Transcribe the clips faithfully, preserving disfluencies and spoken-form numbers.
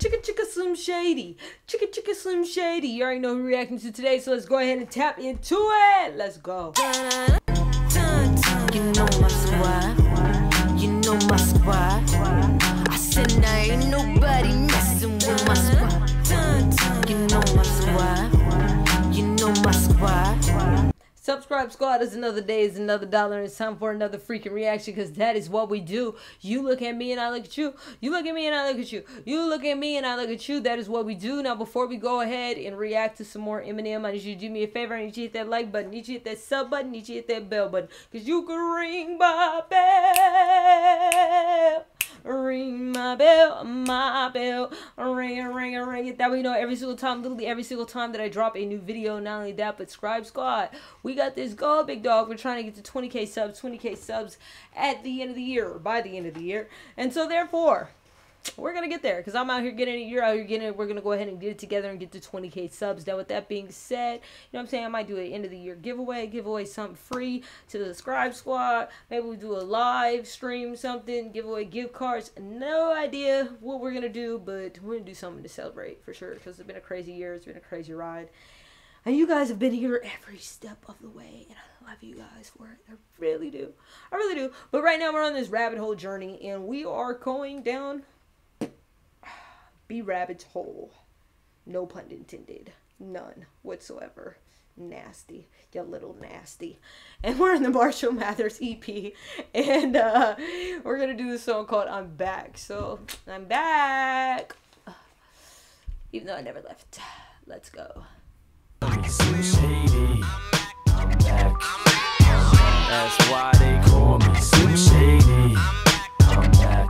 Chicka Chicka Slim Shady. Chicka Chicka Slim Shady. You already know who we're reacting to today, so let's go ahead and tap into it. Let's go. You know my squad. You know my squad. I said there ain't nobody messing with my squad. You know my squad. You know my squad. Subscribe Squad is another day, is another dollar, and it's time for another freaking reaction, because that is what we do. You look at me and I look at you. You look at me and I look at you. You look at me and I look at you. That is what we do. Now, before we go ahead and react to some more Eminem, I need you to do me a favor. I need you to hit that like button. I need you to hit that sub button. I need you to hit that bell button, because you can ring my bell. Ring my bell, my bell, ring it, ring it, ring it. That way you know every single time, literally every single time that I drop a new video. Not only that, but Subscribe Squad, we got this goal, big dog. We're trying to get to twenty K subs, twenty K subs at the end of the year, or by the end of the year. And so therefore, we're going to get there, because I'm out here getting it, you're out here getting it. We're going to go ahead and get it together and get to twenty K subs. Now, with that being said, you know what I'm saying, I might do an end of the year giveaway, give away something free to the Subscribe Squad. Maybe we do a live stream, something, give away gift cards. No idea what we're going to do, but we're going to do something to celebrate for sure, because it's been a crazy year. It's been a crazy ride. And you guys have been here every step of the way, and I love you guys for it. I really do. I really do. But right now, we're on this rabbit hole journey, and we are going down B-Rabbit's hole. No pun intended. None whatsoever. Nasty. You little nasty. And we're in the Marshall Mathers E P. And uh, we're going to do this song called I'm Back. So, I'm back. Even though I never left. Let's go. Slim Shady, I'm back. That's why they call me Slim Shady. I'm back.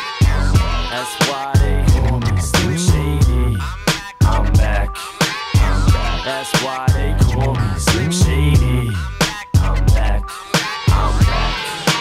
That's why they call me Slim Shady. I'm back. I'm back. That's why they call me Slim Shady. I'm back. I'm back.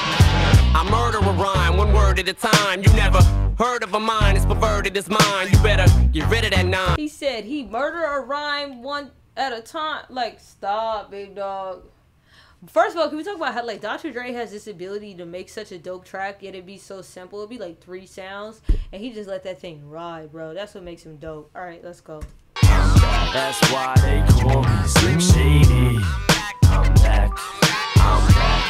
I murder a rhyme, one word at a time. You never heard of a mind as perverted as mine. You better get rid of that nine. He said he murder a rhyme one at a time. Like, stop, big dog. First of all, can we talk about how, like, Doctor Dre has this ability to make such a dope track, yet it be so simple. It'd be like three sounds, and he just let that thing ride, bro. That's what makes him dope. All right, let's go. That's why they call me Slim Shady. I'm back. I'm back.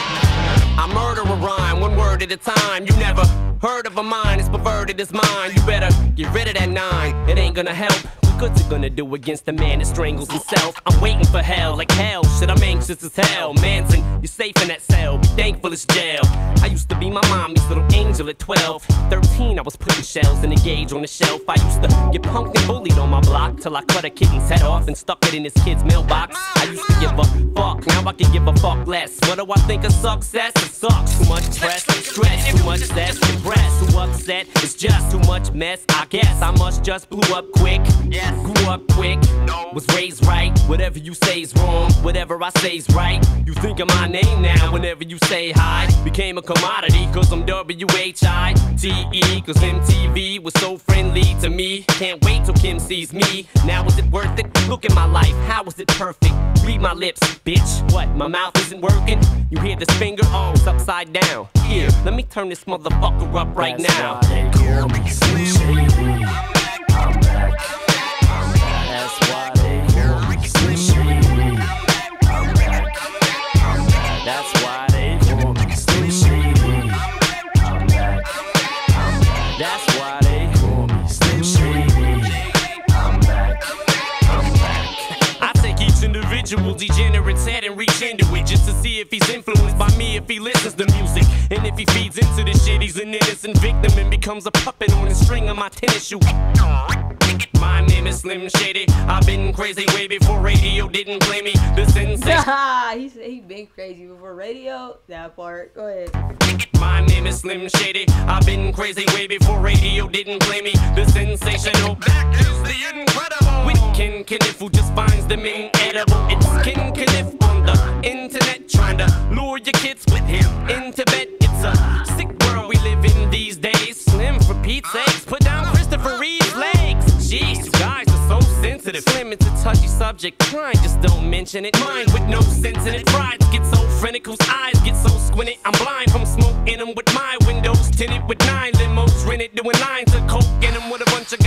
I murder a rhyme, one word at a time. You never heard of a mind as perverted as mine. You better get rid of that nine. It ain't gonna help. What's it gonna do against a man that strangles himself? I'm waiting for hell, like hell, shit, I'm anxious as hell. Manson, you're safe in that cell, be thankful it's jail. I used to be my mommy's little angel at twelve. Thirteen, I was putting shells in a gauge on the shelf. I used to get punked and bullied on my block till I cut a kitten's head off and stuck it in his kid's mailbox. I used to give a fuck, now I can give a fuck less. What do I think of success? It sucks, too much stress, stress, too much stress, depressed, too upset, it's just too much mess. I guess I must just blew up quick. Grew up quick, was raised right. Whatever you say's wrong, whatever I say's right. You think of my name now whenever you say hi. Became a commodity cause I'm W H I T E. Cause M T V was so friendly to me. Can't wait till Kim sees me. Now is it worth it? Look at my life, how is it perfect? Read my lips, bitch. What, my mouth isn't working? You hear this finger? Oh, it's upside down. Here, let me turn this motherfucker up right That's now. Why they call me Slim Shady. I'm back. That's why they call me Slim Shady. I'm back. I'm back. That's why they call me Slim Shady. I'm back. I'm back. That's why they call me Slim Shady. I'm back. I'm back. I take each individual degenerate's head and reach into it just to see if he's influenced by me, if he listens to music. And if he feeds into this shit, he's an innocent victim and becomes a puppet on the string of my tennis shoe. My name is Slim Shady. I've been crazy way before radio didn't play me. The sensation. he said he been crazy before radio. That part. Go ahead. My name is Slim Shady. I've been crazy way before radio didn't play me. The sensational. That is the incredible. With Ken Kniff, who just finds them inedible. It's Ken Kniff on the internet, trying to lure your kids with him into bed. It's a sick world we live in these days. Slim for Pete's sakes, put down Christopher Reeve's legs. Jeez, you guys are so sensitive. Slim, it's a touchy subject. Trying, just don't mention it. Mine with no sense in it. Pride gets so frantic, whose eyes get so squinted. I'm blind from smoke in them with my windows tinted with nine limos rented, doing lines of coke in them with a bunch of guys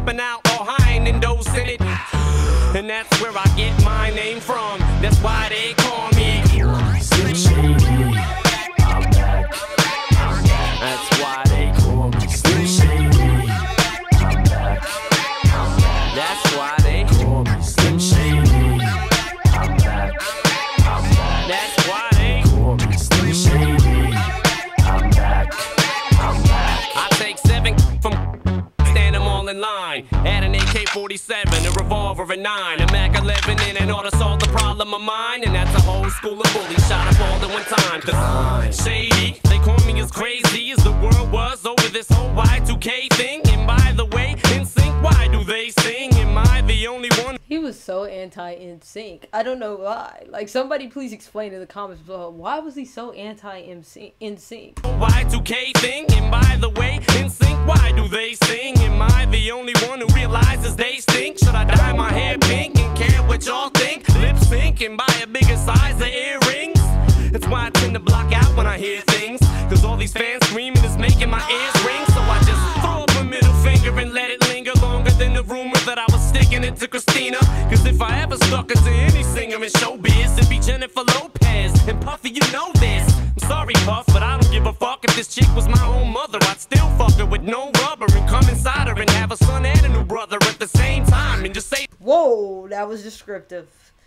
popping out all high and endorsing it. And that's where I get my name from. That's why they call me Slim Shady. I'm back. I'm back. That's why they call me Slim Shady. I'm back. I'm back. That's why they call me Slim Shady. I'm back. I'm back. That's why they call me Slim Shady. I'm back. I'm back. I take seven from stand them all in line. Add an A K forty-seven, a revolver, a nine, a Mac eleven in in order to solve the problem of mine. And that's a whole school of bullies shot up all at one time. Cause I'm shady, they call me as crazy as the world was over this whole Y two K thing. And by the way, N Sync, why do they sing? Am I the only one? He was so anti-N Sync. I don't know why. Like, somebody please explain in the comments below, why was he so anti-N Sync? Y two K thing, and by the way, N Sync, why do they sing? Am I the only one who realizes they stink? Should I dye my hair pink and care what y'all think? Lip sync and buy a bigger size of earrings? That's why I tend to block out when I hear things, cause all these fans screaming is making my ears ring. So I just throw up a middle finger and let it linger longer than the rumor that I was sticking it to Christina. Cause if I ever stuck it to any singer in showbiz, it'd be Jennifer Lopez. And Puffy, you know this. I'm sorry, Puff, but I don't give a fuck. If this chick was my own mother, I'd still fuck her with no rubber and come inside her and have a son and a new brother at the same time and just say, whoa, that was descriptive.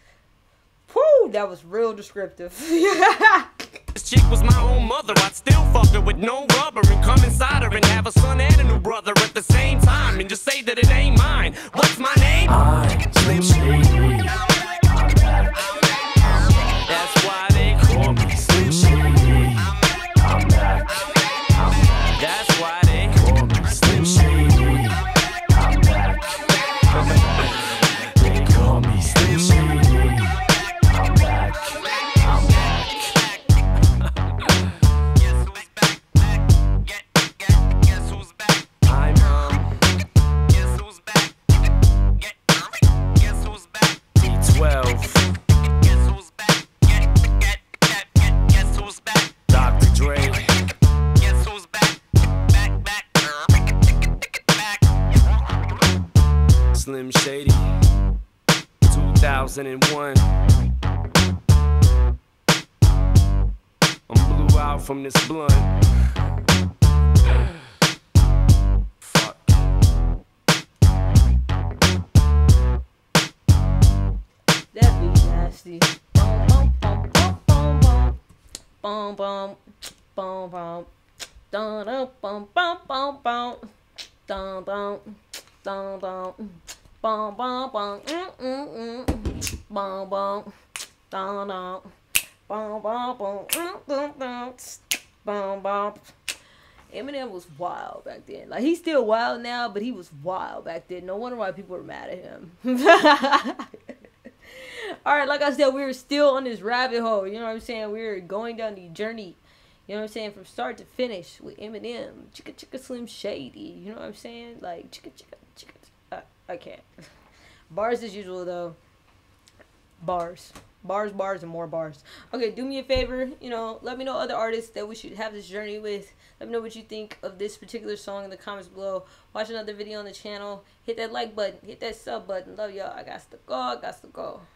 Whew, that was real descriptive. this chick was my own mother, I'd still fuck her with no rubber and come inside her and have a son and a new brother at the same time and just say that it ain't mine. What's my name? I'm Slim Shady. I'm back. That's why they call me Slim Shady. I'm back. That's why they call me Slim Shady. I'm back. They call me Slim Shady. I'm back. I'm back. Guess who's back? Get, get, guess who's back? I'm um. Guess who's back? Get, guess who's back? T twelve. Guess who's back? Get, get, get, get, guess who's back? Doctor Dre. Guess who's back? Back, back, back. Slim Shady. two thousand one. I'm blew out from this blunt. Fuck. That beat nasty. Boom, boom, boom, boom, boom, boom. Boom, boom, boom, boom. Dun, dun, boom, boom, boom, boom. Dun, dun, dun, dun. Boom, boom, boom. Mm, mm, mm. Boom, boom. Dun, dun. Boom, boom, boom. Mm, mm, mm. Boom, boom. Eminem was wild back then. Like, he's still wild now, but he was wild back then. No wonder why people were mad at him. Alright, like I said, we were still on this rabbit hole. You know what I'm saying? We were going down the journey, you know what I'm saying, from start to finish with Eminem. Chicka Chicka Slim Shady. You know what I'm saying? Like, chicka chicka chicka. Uh, I can't. Bars as usual, though. Bars. Bars, bars, and more bars. Okay, do me a favor, you know, let me know other artists that we should have this journey with. Let me know what you think of this particular song in the comments below. Watch another video on the channel. Hit that like button. Hit that sub button. Love y'all. I got to go. I got to go.